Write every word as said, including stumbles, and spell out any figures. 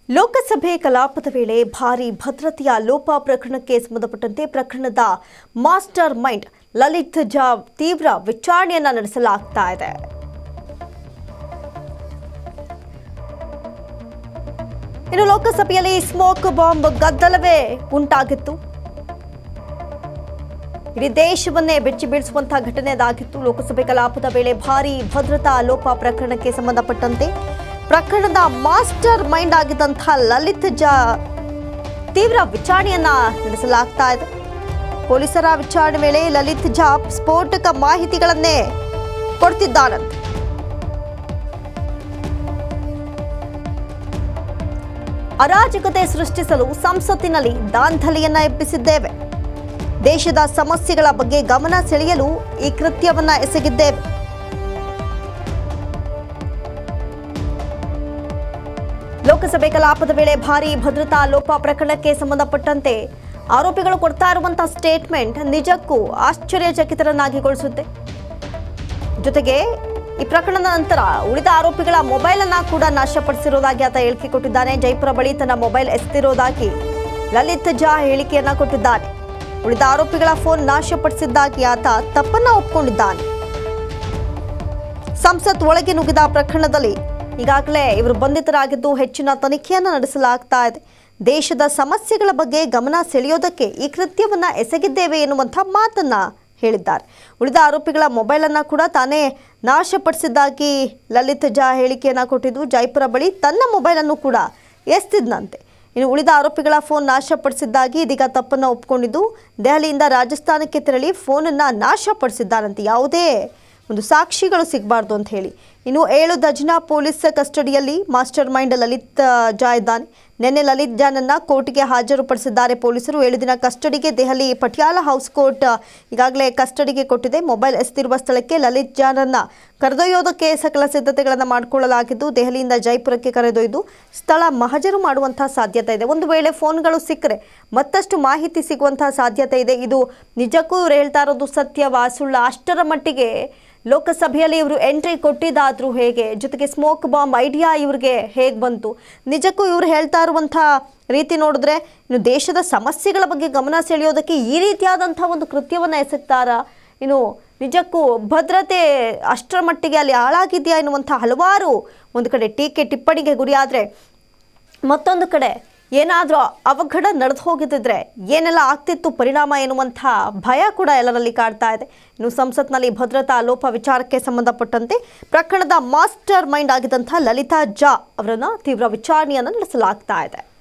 ಲೋಕಸಭೆ ಕಲಾಪದ ವೇಳೆ ಭಾರೀ ಭದ್ರತೆಯ ಲೋಪ ಪ್ರಕರಣಕ್ಕೆ ಸಂಬಂಧಪಟ್ಟಂತೆ ಪ್ರಕರಣದ ಮಾಸ್ಟರ್ ಮೈಂಡ್ ಲಲಿತ್ ಝಾ ತೀವ್ರ ವಿಚಾರಣೆಯನ್ನ ನಡೆಸಲಾಗ್ತಾ ಇದೆ. ಇನ್ನು ಲೋಕಸಭೆಯಲ್ಲಿ ಸ್ಮೋಕ್ ಬಾಂಬ್ ಗದ್ದಲವೇ ಉಂಟಾಗಿತ್ತು. ಇಡೀ ದೇಶವನ್ನೇ ಬೆಚ್ಚಿ ಬೀಳಿಸುವಂತಹ ಘಟನೆ ಅದಾಗಿತ್ತು. ಲೋಕಸಭೆ ಕಲಾಪದ ವೇಳೆ ಭಾರೀ ಭದ್ರತಾ ಲೋಪ ಪ್ರಕರಣಕ್ಕೆ ಸಂಬಂಧಪಟ್ಟಂತೆ ಪ್ರಕರಣದ ಮಾಸ್ಟರ್ ಮೈಂಡ್ ಆಗಿದ್ದಂತಹ ಲಲಿತ್ ಝಾ ತೀವ್ರ ವಿಚಾರಣೆಯನ್ನ ನಡೆಸಲಾಗ್ತಾ ಇದೆ. ಪೊಲೀಸರ ವಿಚಾರಣೆ ವೇಳೆ ಲಲಿತ್ ಝಾ ಸ್ಫೋಟಕ ಮಾಹಿತಿಗಳನ್ನೇ ಕೊಡ್ತಿದ್ದಾರಂತೆ. ಅರಾಜಕತೆ ಸೃಷ್ಟಿಸಲು ಸಂಸತ್ತಿನಲ್ಲಿ ದಾಂಧಲೆಯನ್ನ ಎಬ್ಬಿಸಿದ್ದೇವೆ. ದೇಶದ ಸಮಸ್ಯೆಗಳ ಬಗ್ಗೆ ಗಮನ ಸೆಳೆಯಲು ಈ ಕೃತ್ಯವನ್ನ ಎಸಗಿದ್ದೇವೆ. ಲೋಕಸಭೆ ಕಲಾಪದ ವೇಳೆ ಭಾರೀ ಭದ್ರತಾ ಲೋಪ ಪ್ರಕರಣಕ್ಕೆ ಸಂಬಂಧಪಟ್ಟಂತೆ ಆರೋಪಿಗಳು ಕೊಡ್ತಾ ಇರುವಂತಹ ಸ್ಟೇಟ್ಮೆಂಟ್ ನಿಜಕ್ಕೂ ಆಶ್ಚರ್ಯಚಕಿತರನ್ನಾಗಿಗೊಳಿಸುತ್ತೆ. ಜೊತೆಗೆ ಈ ಪ್ರಕರಣದ ನಂತರ ಉಳಿದ ಆರೋಪಿಗಳ ಮೊಬೈಲ್ ಅನ್ನ ಕೂಡ ನಾಶಪಡಿಸಿರುವುದಾಗಿ ಆತ ಹೇಳಿಕೆ ಕೊಟ್ಟಿದ್ದಾನೆ. ಜೈಪುರ ಬಳಿ ತನ್ನ ಮೊಬೈಲ್ ಎಸೆದಿರುವುದಾಗಿ ಲಲಿತ್ ಝಾ ಹೇಳಿಕೆಯನ್ನ ಕೊಟ್ಟಿದ್ದಾನೆ. ಉಳಿದ ಆರೋಪಿಗಳ ಫೋನ್ ನಾಶಪಡಿಸಿದ್ದಾಗಿ ಆತ ತಪ್ಪನ್ನ ಒಪ್ಪಿಕೊಂಡಿದ್ದಾನೆ. ಸಂಸತ್ ಒಳಗೆ ನುಗ್ಗಿದ ಪ್ರಕರಣದಲ್ಲಿ ಈಗಾಗಲೇ ಇವರು ಬಂಧಿತರಾಗಿದ್ದು ಹೆಚ್ಚಿನ ತನಿಖೆಯನ್ನು ನಡೆಸಲಾಗ್ತಾ ಇದೆ. ದೇಶದ ಸಮಸ್ಯೆಗಳ ಬಗ್ಗೆ ಗಮನ ಸೆಳೆಯೋದಕ್ಕೆ ಈ ಕೃತ್ಯವನ್ನ ಎಸಗಿದ್ದೇವೆ ಎನ್ನುವಂಥ ಮಾತನ್ನ ಹೇಳಿದ್ದಾರೆ. ಉಳಿದ ಆರೋಪಿಗಳ ಮೊಬೈಲ್ ಅನ್ನ ಕೂಡ ತಾನೇ ನಾಶಪಡಿಸಿದ್ದಾಗಿ ಲಲಿತ್ ಝಾ ಹೇಳಿಕೆಯನ್ನ ಕೊಟ್ಟಿದ್ದು. ಜೈಪುರ ಬಳಿ ತನ್ನ ಮೊಬೈಲ್ ಅನ್ನು ಕೂಡ ಎಸೆದಿದ್ದಂತೆ. ಇನ್ನು ಉಳಿದ ಆರೋಪಿಗಳ ಫೋನ್ ನಾಶಪಡಿಸಿದ್ದಾಗಿ ಇದೀಗ ತಪ್ಪನ್ನು ಒಪ್ಪಿಕೊಂಡಿದ್ದು ದೆಹಲಿಯಿಂದ ರಾಜಸ್ಥಾನಕ್ಕೆ ತೆರಳಿ ಫೋನನ್ನು ನಾಶಪಡಿಸಿದ್ದಾರಂತೆ. ಯಾವುದೇ ಒಂದು ಸಾಕ್ಷಿಗಳು ಸಿಗಬಾರ್ದು ಅಂತ ಹೇಳಿ. ಇನ್ನು ಏಳು ದಜ್ನಾ ಪೊಲೀಸ್ ಕಸ್ಟಡಿಯಲ್ಲಿ ಮಾಸ್ಟರ್ ಮೈಂಡ್ ಲಲಿತ್ ಝಾ ಇದ್ದಾನೆ. ನಿನ್ನೆ ಲಲಿತ್ ಝಾನನ್ನ ಕೋರ್ಟ್ಗೆ ಹಾಜರುಪಡಿಸಿದ್ದಾರೆ ಪೊಲೀಸರು. ಏಳು ದಿನ ಕಸ್ಟಡಿಗೆ ದೆಹಲಿ ಪಟಿಯಾಲ ಹೌಸ್ ಕೋರ್ಟ್ ಈಗಾಗಲೇ ಕಸ್ಟಡಿಗೆ ಕೊಟ್ಟಿದೆ. ಮೊಬೈಲ್ ಎಸೆದಿರುವ ಸ್ಥಳಕ್ಕೆ ಲಲಿತ್ ಝಾನನ್ನ ಕರೆದೊಯ್ಯೋದಕ್ಕೆ ಸಕಲ ಸಿದ್ಧತೆಗಳನ್ನು ಮಾಡಿಕೊಳ್ಳಲಾಗಿದ್ದು ದೆಹಲಿಯಿಂದ ಜೈಪುರಕ್ಕೆ ಕರೆದೊಯ್ದು ಸ್ಥಳ ಮಹಜರು ಮಾಡುವಂತಹ ಸಾಧ್ಯತೆ ಇದೆ. ಒಂದು ವೇಳೆ ಫೋನ್ಗಳು ಸಿಕ್ಕರೆ ಮತ್ತಷ್ಟು ಮಾಹಿತಿ ಸಿಗುವಂತಹ ಸಾಧ್ಯತೆ ಇದೆ. ಇದು ನಿಜಕ್ಕೂ ಇವರು ಹೇಳ್ತಾ ಇರೋದು ಸತ್ಯವಾ ಸುಳ್ಳ? ಅಷ್ಟರ ಮಟ್ಟಿಗೆ ಲೋಕಸಭೆಯಲ್ಲಿ ಇವರು ಎಂಟ್ರಿ ಕೊಟ್ಟಿದ್ದಾದ್ರೂ ಹೇಗೆ? ಜೊತೆಗೆ ಸ್ಮೋಕ್ ಬಾಂಬ್ ಐಡಿಯಾ ಇವ್ರಿಗೆ ಹೇಗೆ ಬಂತು? ನಿಜಕ್ಕೂ ಇವರು ಹೇಳ್ತಾ ಇರುವಂಥ ರೀತಿ ನೋಡಿದ್ರೆ ಇನ್ನು ದೇಶದ ಸಮಸ್ಯೆಗಳ ಬಗ್ಗೆ ಗಮನ ಸೆಳೆಯೋದಕ್ಕೆ ಈ ರೀತಿಯಾದಂಥ ಒಂದು ಕೃತ್ಯವನ್ನು ಎಸಗ್ತಾರಾ? ಇನ್ನು ನಿಜಕ್ಕೂ ಭದ್ರತೆ ಅಷ್ಟರ ಮಟ್ಟಿಗೆ ಅಲ್ಲಿ ಹಾಳಾಗಿದೆಯಾ ಎನ್ನುವಂಥ ಹಲವಾರು ಒಂದು ಕಡೆ ಟೀಕೆ ಟಿಪ್ಪಣಿಗೆ ಗುರಿಯಾದರೆ ಮತ್ತೊಂದು ಕಡೆ ಏನಾದರೂ ಅವಘಡ ನಡೆದು ಹೋಗಿದ್ದಿದ್ರೆ ಏನೆಲ್ಲ ಆಗ್ತಿತ್ತು ಪರಿಣಾಮ ಎನ್ನುವಂಥ ಭಯ ಕೂಡ ಎಲ್ಲರಲ್ಲಿ ಕಾಡ್ತಾ ಇದೆ. ಇನ್ನು ಸಂಸತ್ನಲ್ಲಿ ಭದ್ರತಾ ಲೋಪ ವಿಚಾರಕ್ಕೆ ಸಂಬಂಧಪಟ್ಟಂತೆ ಪ್ರಕರಣದ ಮಾಸ್ಟರ್ ಮೈಂಡ್ ಆಗಿದ್ದಂಥ ಲಲಿತ್ ಝಾ ಅವರನ್ನು ತೀವ್ರ ವಿಚಾರಣೆಯನ್ನು ನಡೆಸಲಾಗ್ತಾ ಇದೆ.